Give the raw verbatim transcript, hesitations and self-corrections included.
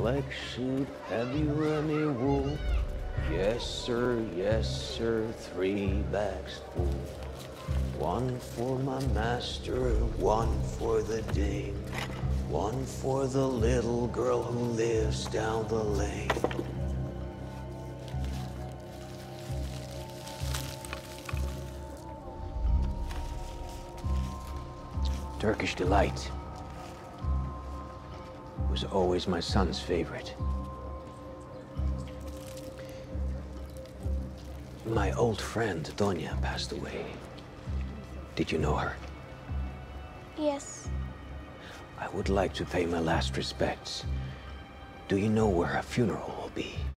Black suit, have you any wool? Yes, sir, yes, sir, three bags full. One for my master, one for the dame, one for the little girl who lives down the lane. Turkish delight was always my son's favorite. My old friend, Donya, passed away. Did you know her? Yes. I would like to pay my last respects. Do you know where her funeral will be?